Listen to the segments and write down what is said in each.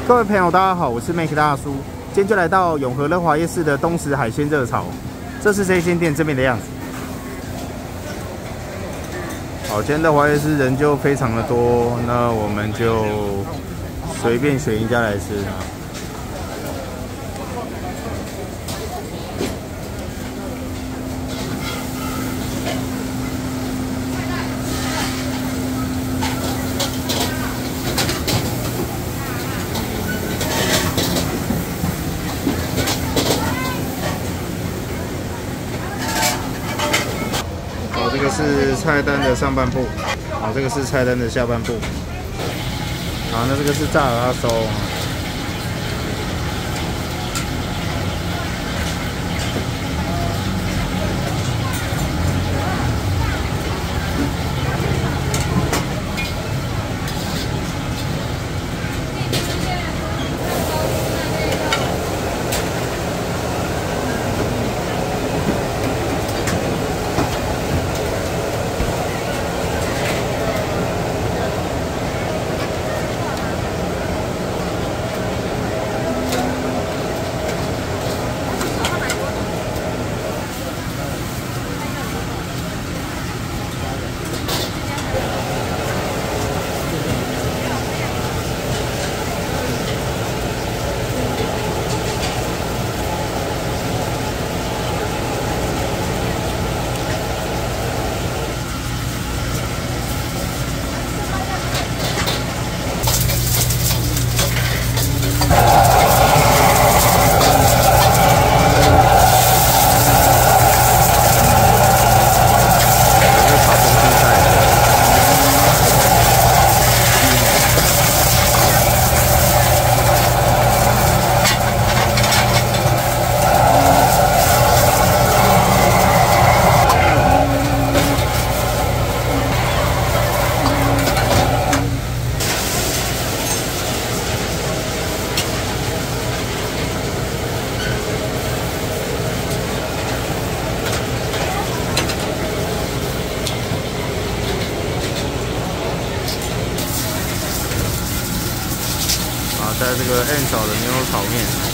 各位朋友，大家好，我是 Make 大叔，今天就来到永和乐华夜市的东石海鲜热炒，这是这间店这边的样子。好，今天乐华夜市人就非常的多，那我们就随便选一家来吃。这个是菜单的上半部，好，这个是菜单的下半部，好，那这个是炸鹅阿收。在这个 N 嫂的牛肉炒面。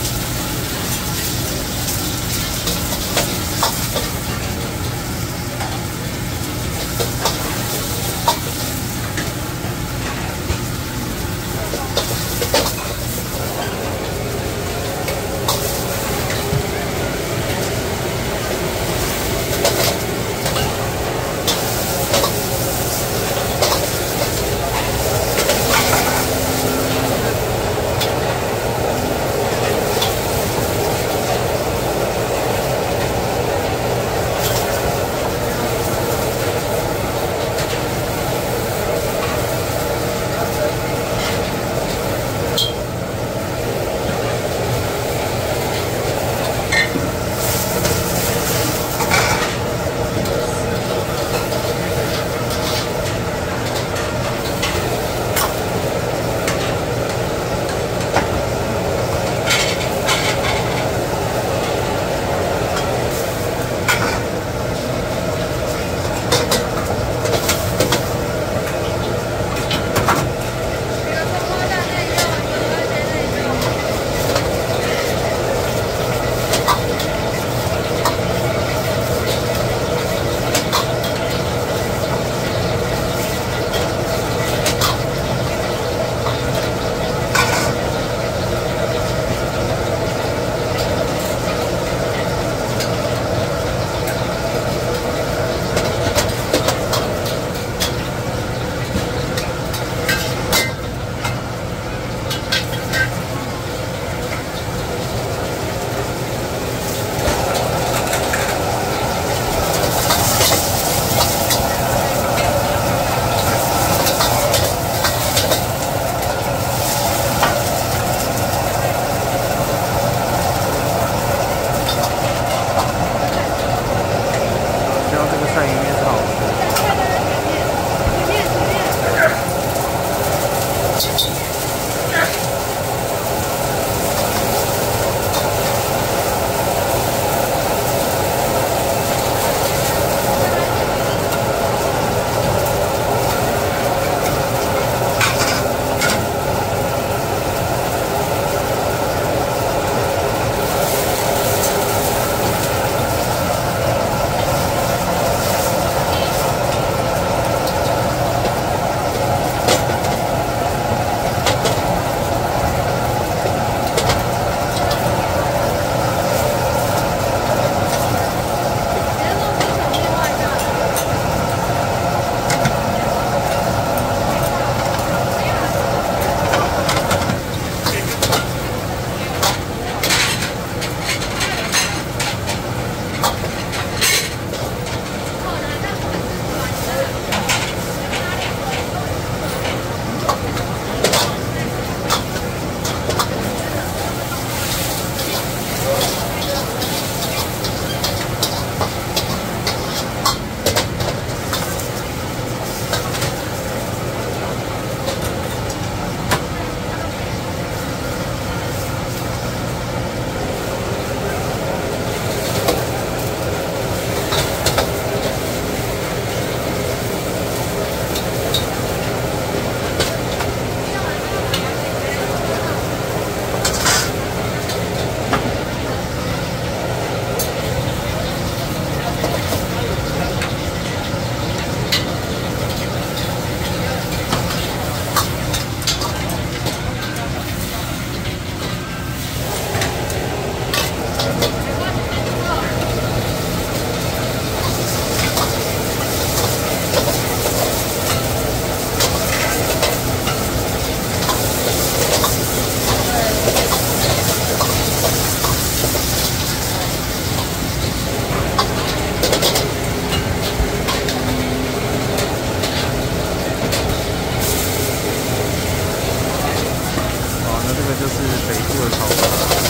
北部的炒法。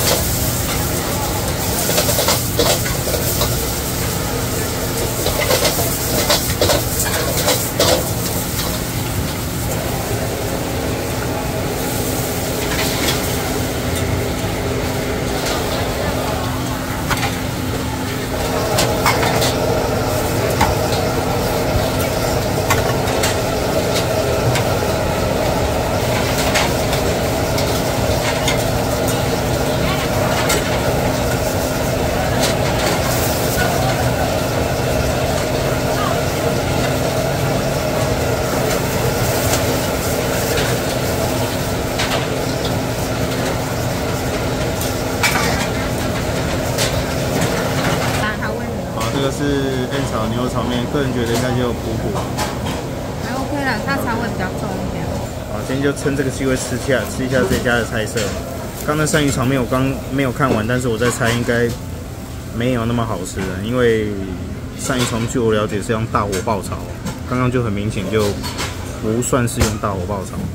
这个是燕炒牛肉炒面，个人觉得应该就补补。 还 OK 啦，它肠味比较重一点。 好，今天就趁这个机会吃一下这家的菜色。刚才鳝鱼炒面我刚没有看完，但是我在猜应该没有那么好吃的，因为鳝鱼炒面据我了解是用大火爆炒，刚刚就很明显就不算是用大火爆炒。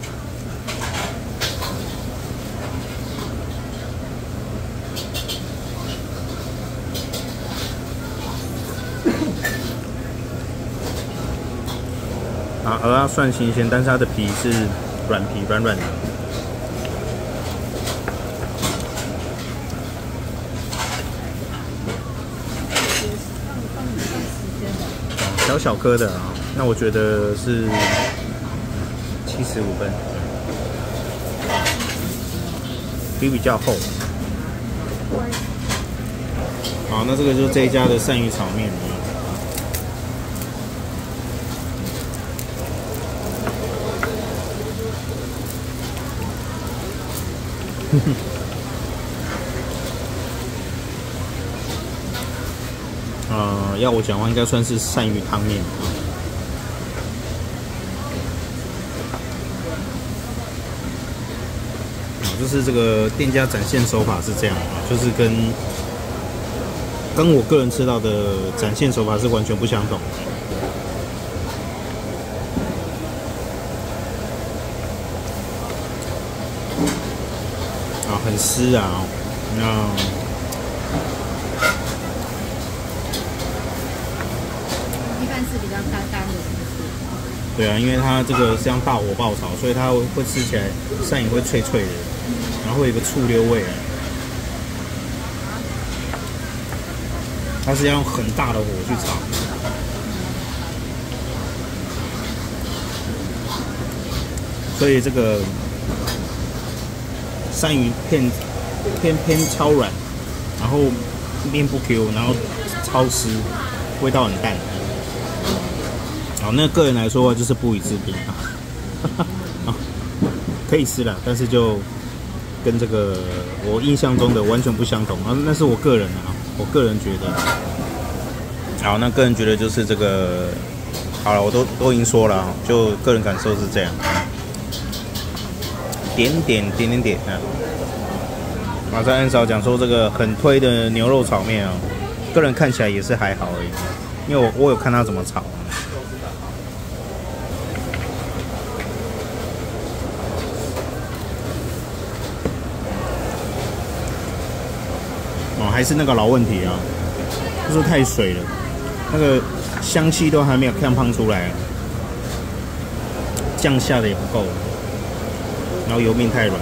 啊，鹅啊算新鲜，但是它的皮是软皮，软软的。小小颗的啊，那我觉得是75分，皮比较厚。好，那这个就是这一家的鳝鱼炒面。要我讲的话，应该算是鳝鱼汤面啊。就是这个店家展现手法是这样啊，就是跟我个人吃到的展现手法是完全不相同。很湿啊， 一般是比较干干的，是不是？ 对啊，因为它这个是用大火爆炒，所以它会吃起来鳝鱼会脆脆的，然后会有一个醋溜味啊。它是要用很大的火去炒，所以这个鳝鱼偏超软，然后面不 Q， 然后超湿，味道很淡。好，那个人来说就是不予置评啊，可以吃了，但是就跟这个我印象中的完全不相同啊。那是我个人啊，我个人觉得。好，那个人觉得就是这个，好了，我都已经说了，就个人感受是这样。点啊！马上按照讲说这个很推的牛肉炒面啊，个人看起来也是还好而已，因为我有看他怎么炒。还是那个老问题啊，就是太水了，那个香气都还没有看胖出来，酱下的也不够，然后油面太软，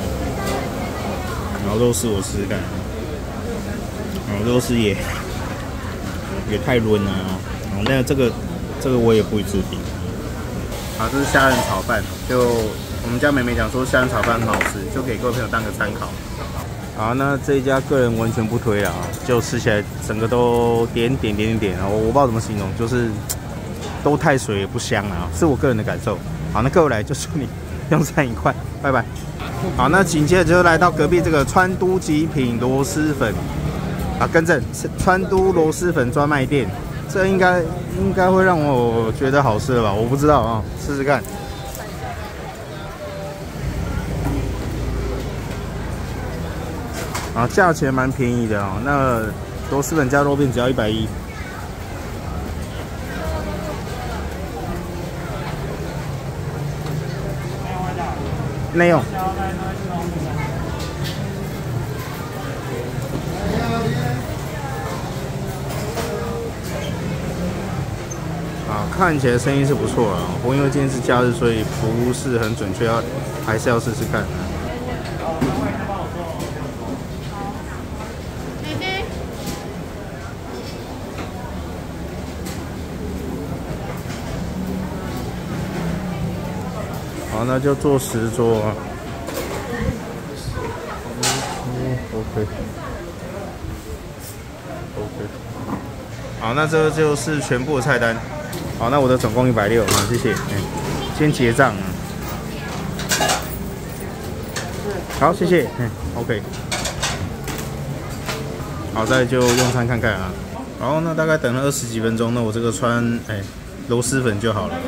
然后肉丝我试试看，然后肉丝也太润了啊，那这个我也不予置评。好，这是虾仁炒饭，就我们家妹妹讲说虾仁炒饭很好吃，就给各位朋友当个参考。好，那这一家个人完全不推了啊，就吃起来整个都点啊，我不知道怎么形容，就是都太水也不香啊，是我个人的感受。好，那各位来就祝你用餐愉快，拜拜。好，那紧接着就来到隔壁这个川都极品螺蛳粉啊，更正，川都螺蛳粉专卖店，这应该会让我觉得好吃了吧？我不知道啊，试试看。啊，价钱蛮便宜的哦。那螺蛳粉加肉片只要110。内用。 啊，看起来生意是不错啊，不过因为今天是假日，所以不是很准确，还是要试试看。好，那就做10桌啊。OK。好，那这就是全部的菜单。好，那我的总共160啊，谢谢。先结账啊。好，谢谢。OK。好，再就用餐看看啊。好，那大概等了20几分钟，那我这个穿螺蛳粉就好了。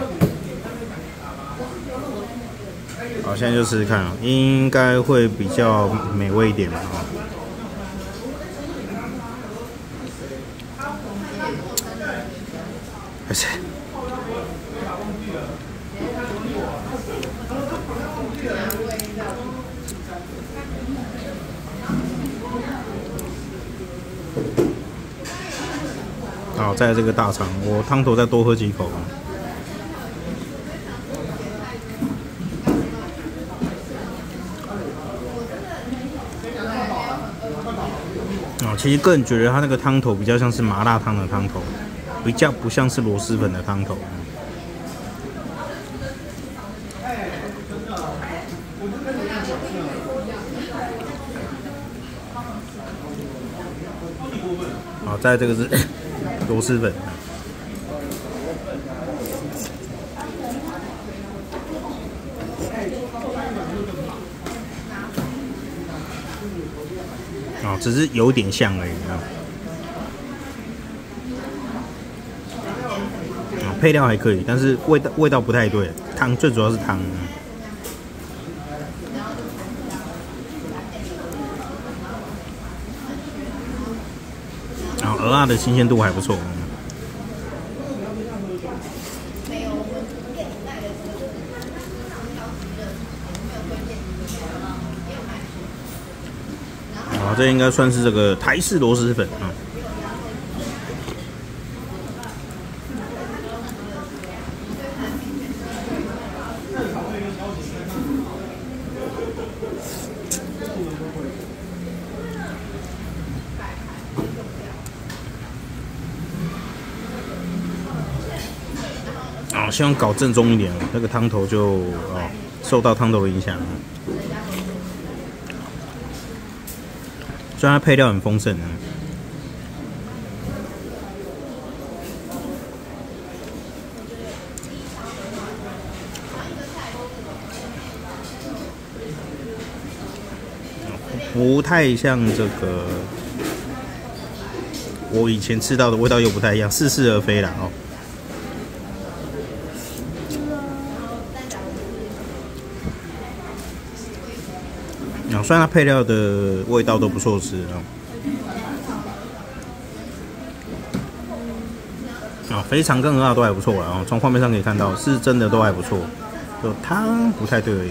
好，现在就试试看啊，应该会比较美味一点吧啊。还是。好，在这个大肠，我汤头再多喝几口啊。其实个人觉得它那个汤头比较像是麻辣烫的汤头，比较不像是螺蛳粉的汤头。好，再这个是螺蛳粉。哦，只是有点像而已啊。配料还可以，但是味道不太对。汤最主要是汤。然后鹅啊的新鲜度还不错。好，这应该算是这个台式螺蛳粉啊。希望搞正宗一点，那个汤头就受到汤头的影响。虽然它配料很丰盛啊。不太像这个我以前吃到的味道又不太一样，似是而非啦哦。虽然它配料的味道都不错吃肥肠跟鹅啊都还不错啦从画面上可以看到是真的都还不错，就汤不太对而已。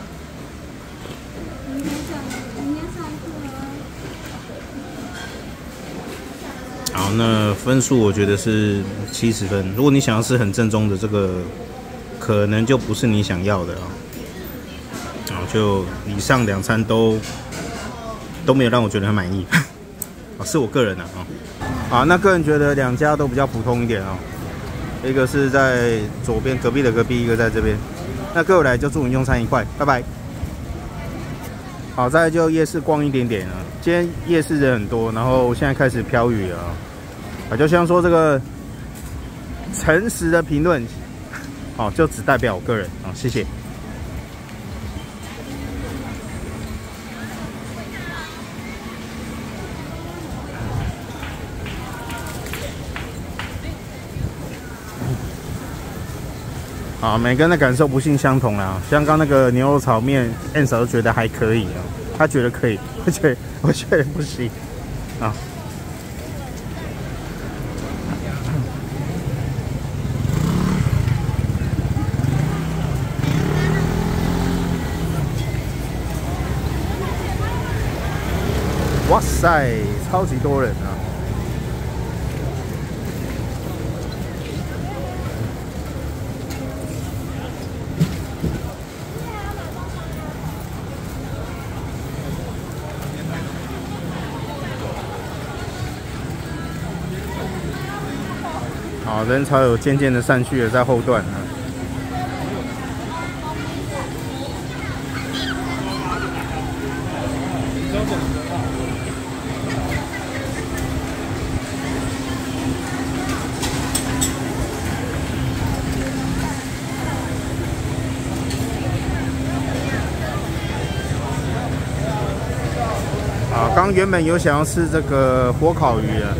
好，那分数我觉得是70分。如果你想要吃很正宗的这个，可能就不是你想要的就以上2餐都没有让我觉得很满意是我个人好，那个人觉得2家都比较普通一点一个是在左边隔壁的隔壁，一个在这边。那各位来就祝你用餐愉快，拜拜。好，再来就夜市逛一点点了。今天夜市人很多，然后现在开始飘雨了就希望说这个诚实的评论就只代表我个人谢谢。好，每个人的感受不尽相同啦。像刚那个牛肉炒面 ，N 嫂觉得还可以他觉得可以，我觉得不行哇塞，超级多人啊！好，人潮有渐渐的散去了，在后段啊。啊，刚原本有想要吃这个火烤鱼的。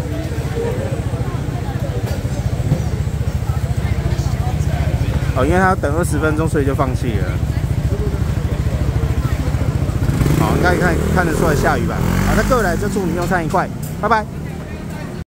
哦，因为他要等20分钟，所以就放弃了。好，应该看得出来下雨吧？好，那各位来就祝你用餐愉快，拜拜。